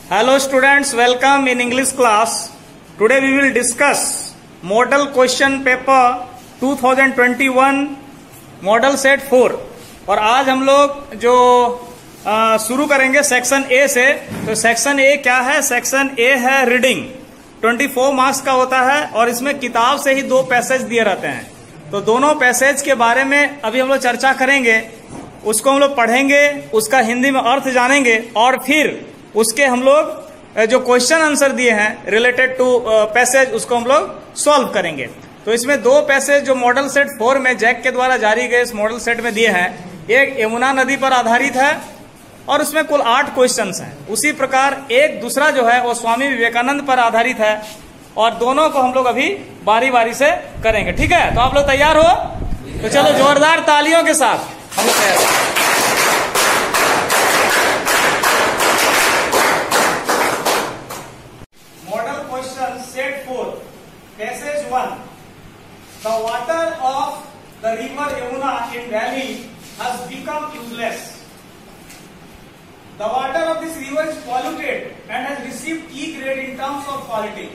Hello students, welcome in English class. Today we will discuss Model Question Paper 2021 Model Set 4 और आज हम लोग जो शुरू करेंगे सेक्शन ए से। तो सेक्शन ए क्या है? सेक्शन ए है रीडिंग। 24 मार्क्स का होता है और इसमें किताब से ही 2 पैसेज दिए रहते हैं। तो दोनों पैसेज के बारे में अभी हम लोग चर्चा करेंगे, उसको हम लोग पढ़ेंगे, उसका हिंदी में अर्थ जानेंगे और फिर उसके हम लोग जो क्वेश्चन आंसर दिए हैं रिलेटेड टू पैसेज उसको हम लोग सॉल्व करेंगे। तो इसमें 2 पैसेज जो मॉडल सेट 4 में जैक के द्वारा जारी गए इस मॉडल सेट में दिए हैं, एक यमुना नदी पर आधारित है और उसमें कुल 8 क्वेश्चंस हैं। उसी प्रकार एक दूसरा जो है वो स्वामी विवेकानंद पर आधारित है और दोनों को हम लोग अभी बारी बारी से करेंगे। ठीक है, तो आप लोग तैयार हो? तो चलो जोरदार तालियों के साथ हम लोग तैयार हैं। Passage 1. The water of the river Yamuna in Delhi has become useless. The water of this river is polluted and has received E grade in terms of quality.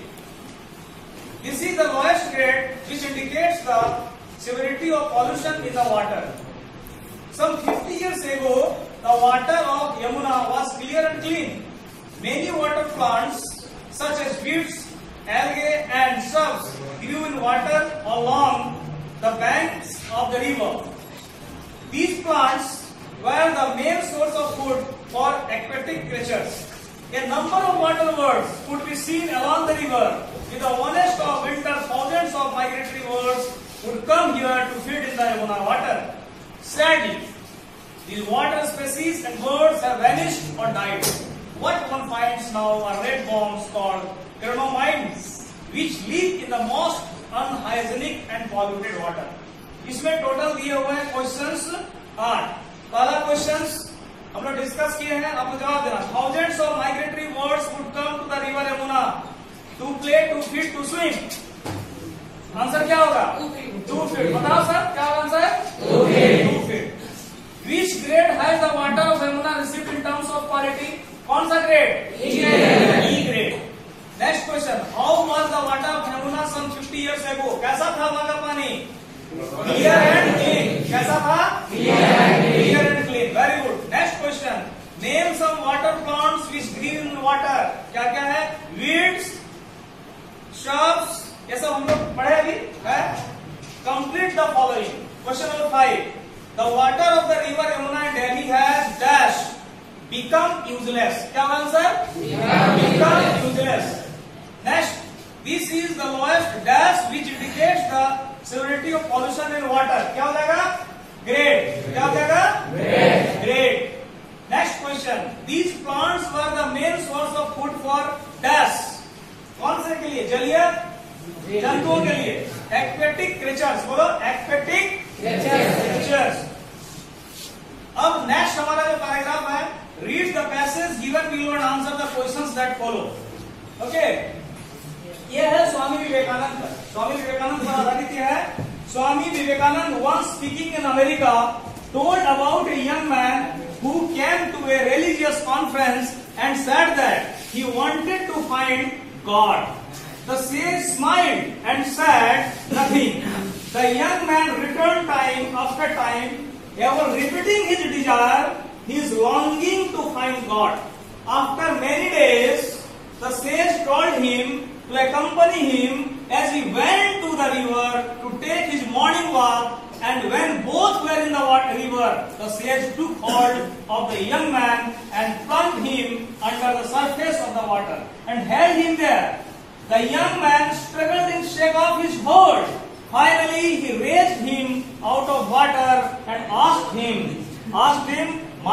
This is the lowest grade which indicates the severity of pollution in the water. Some 50 years ago, the water of Yamuna was clear and clean. Many water plants such as weeds, algae and shrubs grew in water along the banks of the river. These plants were the main source of food for aquatic creatures. A number of water birds could be seen along the river. With the warmest of winter, thousands of migratory birds would come here to feed in the Yamuna water. Sadly, these water species and birds have vanished or died. What one finds now are red bombs called cranomines, which live in the most unhygienic and polluted water. इसमें total दिए हुए हैं questions 8। पहला questions हम लोग discuss किए हैं, आपको जवाब देना। Thousands of migratory birds would come to the river Yamuna to play, to feed, to swim. Answer क्या होगा? 2 feet। बताओ सर क्या आंसर है? 2 feet। Which grade has the water of Yamuna received in terms of quality? कौन सा grade? E grade। Next question, how was the water of Yamuna some 50 years ago? कैसा था वहां का पानी? Clear and clean. कैसा था? Clear and clean. Very good. Next question, name some water plants which green in water. क्या क्या है? वीड्स, श्रब्स, ये सब हम लोग पढ़े अभी है। Complete the following. Question number 5, the water of the river Yamuna in Delhi has dash become useless. क्या answer? Become useless. Next, this is the lowest dash which indicates the severity of pollution in water. क्या हो जाएगा? Grade. क्या हो जाएगा? Grade. Next question, these plants were the main source of food for dash. कौन से के लिए? जलीय जंतुओं के लिए। Aquatic creatures। बोलो aquatic creatures। अब नेक्स्ट हमारा जो पैराग्राफ है, read the passage given below and answer the questions that follow. Okay, ये है स्वामी विवेकानंद पर। स्वामी विवेकानंद पर आधारित यह है। Swami Vivekananda once speaking in America told about a young man who came to a religious conference and said that he wanted to find God. The sage smiled and said nothing. The young man returned time after time, ever repeating his desire, his longing to find God. After many days, the sage told him to accompany him as he went to the river to take his morning walk. And when both were in the river, the sage took hold of the young man and plunged him under the surface of the water and held him there. The young man struggled and shook off his hold. Finally, he raised him out of water and asked him, my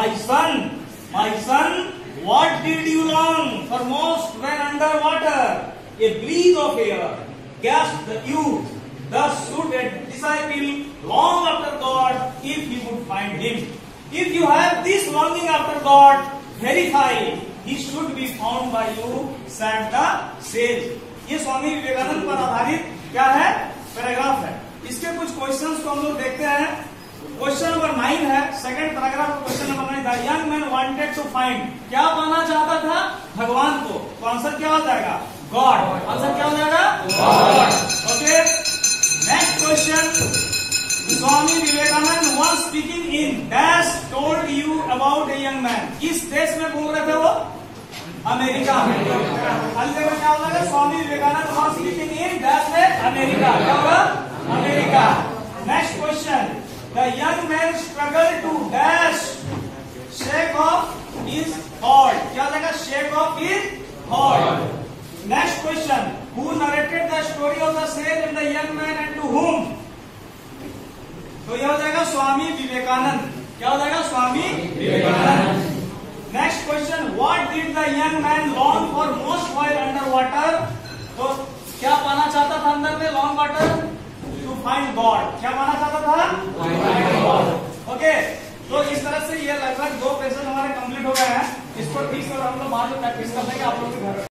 son, what did you long for most when under water? A breath of air, gasped the youth. Thus should a disciple long after God if he would find him. If you have this longing after God, verify he should be found by you, said the sage. ये स्वामी विवेकानंद पर आधारित क्या है? Paragraph है। इसके कुछ questions को हम लोग देखते हैं। क्वेश्चन नंबर 9 है, सेकंड पैराग्राफ क्वेश्चन नंबर 9 था। Young man wanted to find, क्या पाना चाहता था? भगवान को, तो आंसर क्या हो जाएगा? गॉड। आंसर क्या हो जाएगा? God. Okay, next question, Swami Vivekananda once speaking in dash told you about a young man. किस देश में बोल रहे थे वो? अमेरिका में। अगले में क्या होगा? Swami Vivekananda once speaking in dash में अमेरिका। क्या होगा? America. Next question, the young man struggle to dash shake off his horn. क्या हो जाएगा? Shake off his horn. Next question, who narrated the story of the sage and the young man and to whom. तो यह हो जाएगा स्वामी विवेकानंद। क्या हो जाएगा? Swami Vivekananda. Next question, what did the young man long for most while under water. तो क्या पाना चाहता था अंदर में long water? To find God. क्या पाना चाहता था? Find God. ओके, तो इस तरह से ये लगभग 2 क्वेश्चन हमारे कंप्लीट हो गए हैं। इसको ठीक से हम लोग बाद में प्रैक्टिस कर लेंगे आप लोग के घर।